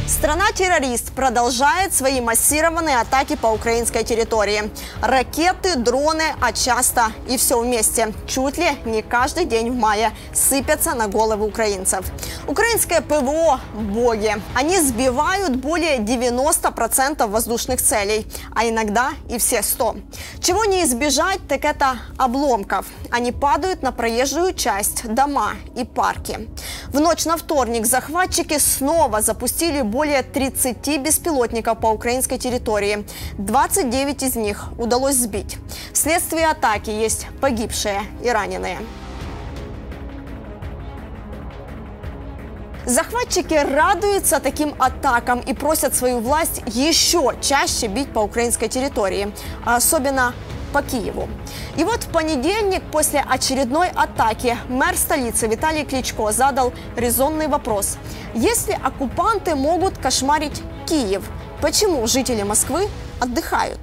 Страна-террорист продолжает свои массированные атаки по украинской территории. Ракеты, дроны, а часто и все вместе. Чуть ли не каждый день в мае сыпятся на головы украинцев. Украинское ПВО – боги. Они сбивают более 90% воздушных целей, а иногда и все 100. Чего не избежать, так это обломков. Они падают на проезжую часть, дома и парки. В ночь на вторник захватчики снова запустили более 30 беспилотников по украинской территории. 29 из них удалось сбить. Вследствие атаки есть погибшие и раненые. Захватчики радуются таким атакам и просят свою власть еще чаще бить по украинской территории, а особенно по Киеву. И вот в понедельник после очередной атаки мэр столицы Виталий Кличко задал резонный вопрос. Если оккупанты могут кошмарить Киев, почему жители Москвы отдыхают?